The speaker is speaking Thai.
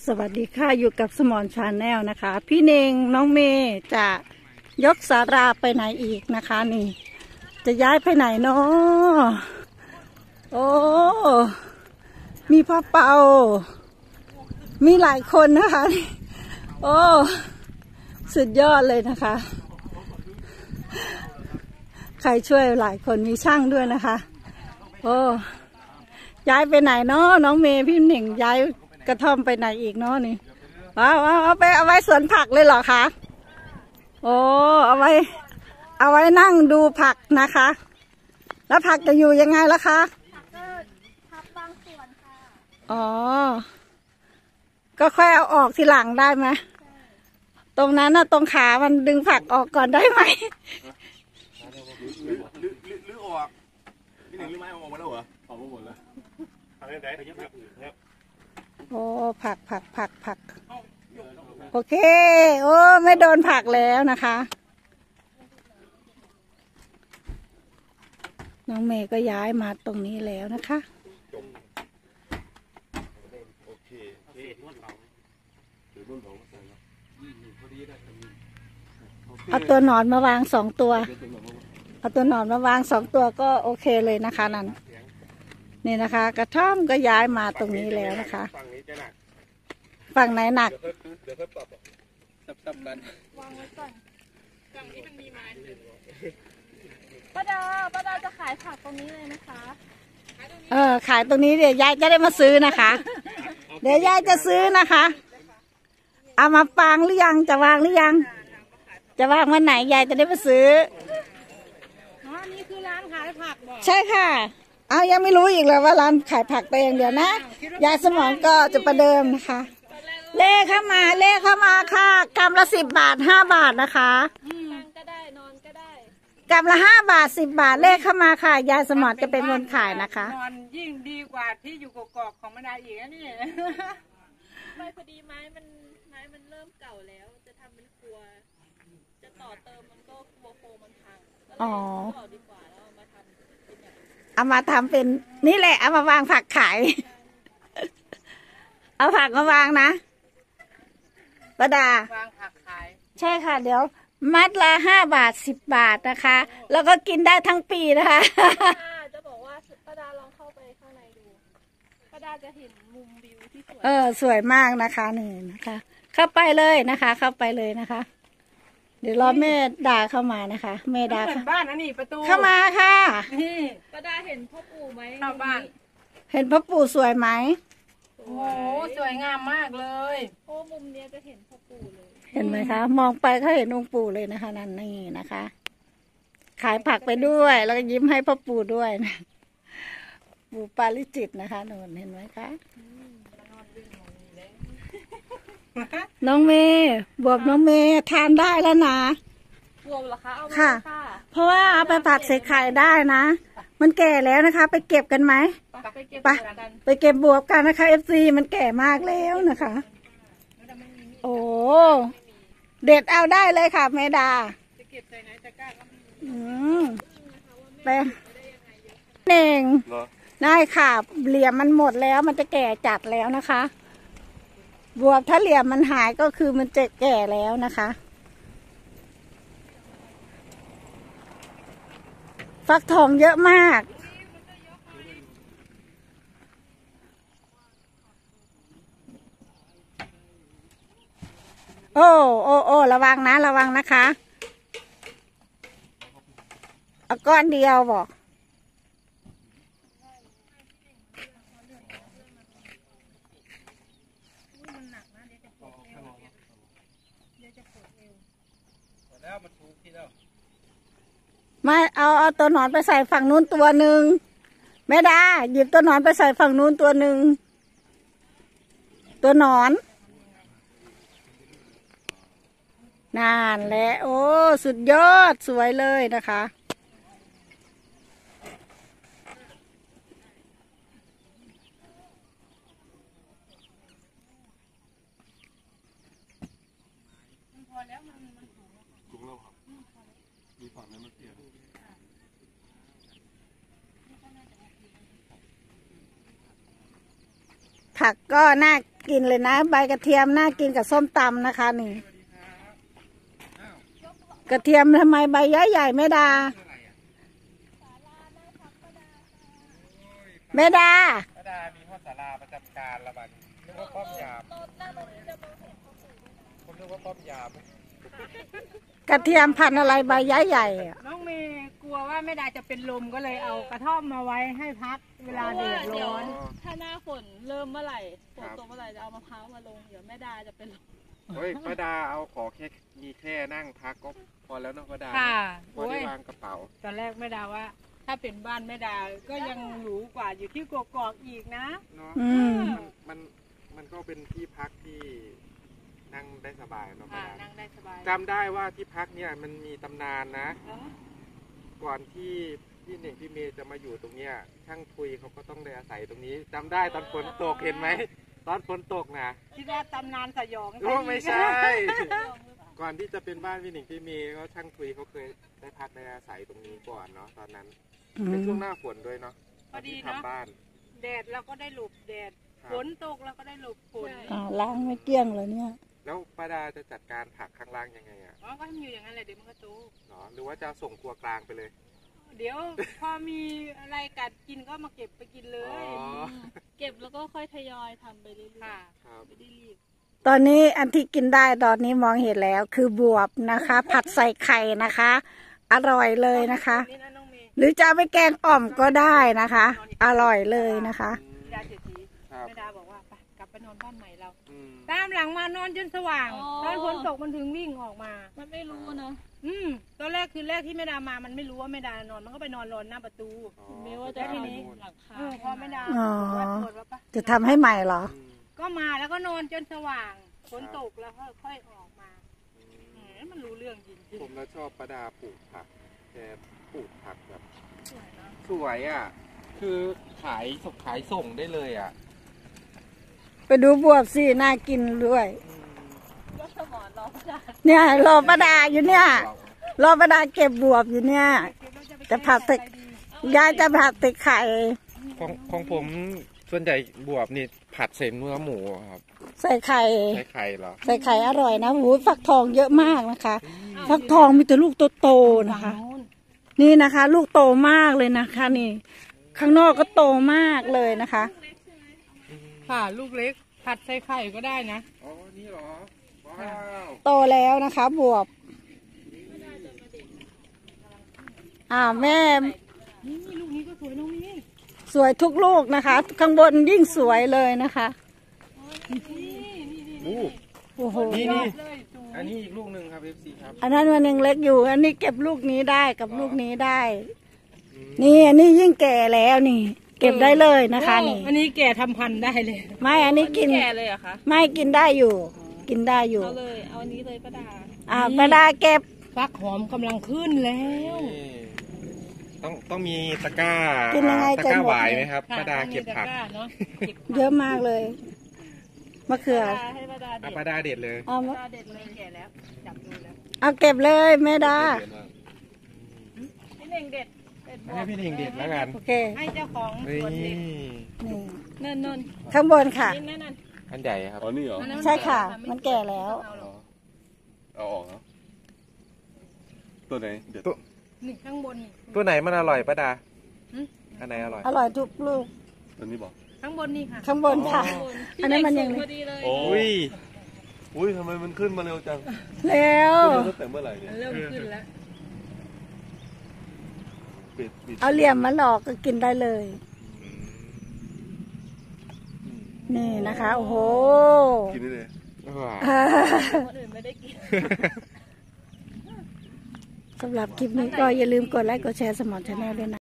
สวัสดีค่ะอยู่กับสมอนชาแนลนะคะพี่เนงน้องเมย์จะยกสาราไปไหนอีกนะคะนี่จะย้ายไปไหนเนาะโอ้มีพ่อเปามีหลายคนนะคะโอ้สุดยอดเลยนะคะใครช่วยหลายคนมีช่างด้วยนะคะโอ้ย้ายไปไหนเนาะน้องเมย์พี่เน่งย้ายกระท่อมไปไหนอีกเนาะนี่เอาไว้สวนผักเลยเหรอคะโอ้เอาไว้นั่งดูผักนะคะแล้วผักจะอยู่ยังไงล่ะคะผักบางส่วนค่ะอ๋อก็ค่อยเอาออกทีหลังได้ไหมตรงนั้นน่ะตรงขามันดึงผักออกก่อนได้ไหมหรือออกพี่หนึ่งหรือไม่ออกมาแล้วเหรอออกมาหมดแล้วทำได้ไหนโอ้ผักโอเคโอ้ไม่โดนผักแล้วนะคะน้องเมย์ก็ย้ายมาตรงนี้แล้วนะคะเอาตัวหนอนมาวาง2 ตัวเอาตัวหนอนมาวาง2 ตัวก็โอเคเลยนะคะนั่นนี่นะคะกระท่อมก็ย้ายมาตรงนี้แล้วนะคะฝั่งไหนหนักเดี๋ยวเขาปรับซับกันวางไว้ก่อนฝั่งนี้มันมีไม้ป้าดาจะขายผักตรงนี้เลยนะคะขายตรงนี้เดี๋ยวยายจะได้มาซื้อนะคะเดี๋ยวยายจะซื้อนะคะเอามาปางหรือยังจะวางหรือยังจะวางวันไหนยายจะได้มาซื้ออ๋อนี่คือร้านขายผักบอกใช่ค่ะเอายังไม่รู้อีกเลยว่าร้านขายผักไปอย่างเดียวนะยายสมองก็จะประเดิมนะคะเลขเข้ามาค่ะกำละ10 บาท5 บาทนะคะนั่งก็ได้นอนก็ได้กำละ5 บาท10 บาทเลขเข้ามาค่ะยายสมองจะเป็นคนขายนะคะนอนยิ่งดีกว่าที่อยู่กอกของมนาอีกนะนี่ไม่พอดีไม้มันเริ่มเก่าแล้วจะทำเป็นครัวจะต่อเติมมันก็กลัวโฟมมันพังก็เลยต่อดีกว่าแล้วเอามาทำเป็นนี่แหละเอามาวางผักขายเอาผักมาวางนะป้าดาวางผักขายใช่ค่ะเดี๋ยวมัดละ5 บาท10 บาทนะคะแล้วก็กินได้ทั้งปีนะคะจะบอกว่าป้าดาลองเข้าไปข้างในดูป้าดาจะเห็นมุมวิวที่สวยสวยมากนะคะนี่นะคะเข้าไปเลยนะคะเข้าไปเลยนะคะเดี๋ยวรอแม่ดาเข้ามานะคะแม่ดาบ้านนะนี่ประตูเข้ามาค่ะนี่ป้าดาเห็นพ่อปู่ไหมเข้าบ้านเห็นพ่อปู่สวยไหมโอ้สวยงามมากเลยโอ้มุมเนี้ยจะเห็นพ่อปู่เลยเห็นไหมคะมองไปก็เห็นองค์ปู่เลยนะคะนั่นนี่นะคะขายผักไปด้วยแล้วก็ยิ้มให้พ่อปู่ด้วยนะปู่ปาริจิตนะคะโน่นเห็นไหมคะน้องเมย์บวบน้องเมย์ทานได้แล้วนะบวบเหรอคะเอาค่ะเพราะว่าเอาไปผัดใส่ไข่ได้นะมันแก่แล้วนะคะไปเก็บกันไหมไปเก็บบวบกันนะคะFCมันแก่มากแล้วนะคะโอ้เด็ดเอาได้เลยค่ะแม่ดาไปเน่งได้ค่ะเหลี่ยมมันหมดแล้วมันจะแก่จัดแล้วนะคะบวบถ้าเหลี่ยมมันหายก็คือมันจะแก่แล้วนะคะฟักทองเยอะมากโอ้ระวังนะคะเอาก้อนเดียวบอกไม่เอาตัวหนอนไปใส่ฝั่งนู้นตัวหนึ่งแม่ดาหยิบตัวหนอนไปใส่ฝั่งนู้นตัวหนึ่งตัวหนอนนั่นแหละโอ้สุดยอดสวยเลยนะคะผักก็น่ากินเลยนะ ใบกระเทียมน่ากินกับส้มตำนะคะนี่ กระเทียมทำไมใบใหญ่ๆแม่ดาแม่ดาป้าดามีข้อศาลาประจำการละบัดนึกว่าป้อมยามคนนึกว่าป้อมยามกระเทียมพันธุ์อะไรใบใหญ่ๆอะน้องเมย์กลัวว่าแม่ดาจะเป็นลมก็เลยเอากระท่อมมาไว้ให้พักเวลาแดดร้อนถ้าหน้าฝนเริ่มเมื่อไหร่ฝนตกเมื่อไหร่จะเอามะพร้าวมาลงเดี๋ยวแม่ดาจะเป็นลมเฮ้ยป้าดาเอาขอแค่มีแค่นั่งพักก็พอแล้วเนาะป้าดาค่ะพอได้วางกระเป๋าตอนแรกแม่ดาว่า ถ้าเป็นบ้านแม่ดาก็ยังหรูกว่าอยู่ที่กกอกอีกนะเนาะอืมมันก็เป็นที่พักที่นั่งได้สบายเนาะป้าค่ะดานั่งได้สบายจำได้ว่าที่พักเนี่ยมันมีตำนานนะเออก่อนที่พี่เน่งพี่เมย์จะมาอยู่ตรงเนี้ยช่างคุยเขาก็ต้องได้อาศัยตรงนี้จำได้ตอนฝนตกเห็นไหมตอนฝนตกนะคิดว่าตำนานสยองโอ้ไม่ใช่ ก่อนที่จะเป็นบ้านพี่เน่งพี่เมย์ก็ช่างคุยเขาเคยได้พักได้อาศัยตรงนี้ก่อนเนาะตอนนั้นอืเป็นมช่วงหน้าฝนด้วยเนาะพอดีที่เนาะทำบ้านแดดเราก็ได้หลบแดดครับฝนตกเราก็ได้หลบฝนอ้าวล้างไม่เกลี้ยงเลยเนี่ยแล้วป้าดาจะจัดการผักข้างล่างยังไงอ่ะอ๋อก็ให้มันอยู่อย่างนั้นแหละเดี๋ยวมันก็โตเนาะหรือว่าจะส่งครัวกลางไปเลยเดี๋ยวพอมีอะไรกัดกินก็มาเก็บไปกินเลอ๋ยอเก็บแล้วก็ค่อยทยอยทำไปเรื่อยค่ะครับๆไม่ได้รีบตอนนี้อันที่กินได้ตอนนี้มองเห็นแล้วคือบวบนะคะ ผัดใส่ไข่นะคะ อร่อยเลยนะคะนี่นะน้องเมย์หรือจะเอาไปแกงอ่อมก็ได้นะคะ อร่อยเลยนะคะแม่ดาเศรษฐีครับแม่ดาบอกว่าไปกลับไปนอนบ้านใหม่เราอืมตามหลังมานอนจนสว่างอ๋อตอนฝนตกมันถึงวิ่งออกมามันไม่รู้เนอะตอนแรกคือแรกที่แม่ดามามันไม่รู้ว่าแม่ดานอนมันก็ไปนอนรอหน้าประตูอ๋อไม่ว่าจะแล้วทีนี้หลังคาพอแม่ดาอ๋อวัดเปิดว่าปะจะทำให้ใหม่เหรออืมก็มาแล้วก็นอนจนสว่างฝนตกแล้วค่อยออกมามันรู้เรื่องจริงผมแล้วชอบป้าดาปลูกผักแกปลูกผักแบบๆสวยเนอะสวยอ่ะ คือขายส่งได้เลยอ่ะไปดูบวบสิน่ากินด้วยยกสมอนรอพระดาเนี่ยรอประดาอยู่เนี่ย รอประดาเก็บบวบอยู่เนี่ย จะผัดใส่ยายจะผัดติดไข่ของผมส่วนใหญ่บวบนี่ผัดเส้นเนื้อหมูครับใส่ไข่ใช้ไข่เหรอใส่ไข่อร่อยนะหูฟักทองเยอะมากนะคะ ฟักทองมีแต่ลูกโตๆนะคะ นี่นะคะ ลูกโตมากเลยนะคะ นี่ ข้างนอกก็โตมากเลยนะคะค่ะลูกเล็กผัดใส่ไข่ก็ได้นะอ๋อ นี่เหรอ ว้าวโตแล้วนะคะ บวบแม่นี่ลูกนี้ก็สวยน้องนี่สวยทุกลูกนะคะ ข้างบนยิ่งสวยเลยนะคะอู้โอ้โหนี่เลยสูงอันนี้อีกลูกหนึ่งครับ FC ครับอันนั้นมันยังเล็กอยู่ อันนี้เก็บลูกนี้ได้กับลูกนี้ได้อืมนี่อันนี้ยิ่งแก่แล้วนี่ เก็บได้เลยนะคะนี่อันนี้แก่ทำพันธุ์ได้เลยไม่อันนี้กินแก่เลยเหรอคะไม่กินได้อยู่ กินได้อยู่เอาเลยเอาอันนี้เลยป้าดาประดาเก็บฟักหอมกำลังขึ้นแล้วนี่ต้องมีตะกร้ากินยังไงตะจะกร้าหมดหวายเลยไหมครับป้าดาเก็บผักเนาะเยอะมากเลยมะเขือให้ป้าดาอ่ะเด็ดป้าดาเด็ดเลยเอาป้าดาเด็ดเลยแก่แล้วจับดูแล้วเอาเก็บเลยแม่ดาเด็ดมากพี่เน่งเด็ดเด็ดบวให้บพี่เน่งเด็ดแล้วกันโอเคให้เจ้าของนี่สวนเด็กนี่นั่นนั่นข้างบนค่ะนี่นั่นอันใหญ่ครับอ๋อ นี่เหรอใช่ค่ะ มันแก่แล้วเอาออกแล้วตัวไหน เดี๋ยวนี่ข้างบนนี่ตัวไหนมันอร่อยป้าดาหืมอันไหนอร่อยอร่อยทุกลูกตัวนี้บอกข้างบนนี่ค่ะข้างบนค่ะพี่อันนั้นมันยังเด็กสูพอดีเลยโอ้อุ้ยอุ้ยทำไมมันขึ้นมาเร็วจังแล้วขึ้นมาตั้งแต่เมื่อไหร่เนี่ยเริ่มขึ้นแล้วปิดเอาเหลี่ยมมันออกก็กินได้เลย นี่นะคะ โอ้โหกินได้เลยว้าวคนอื่นไม่ได้กินสำหรับคลิปนี้ก็อย่าลืมกดไลค์กดแชร์สมอนชาแนลด้วยนะ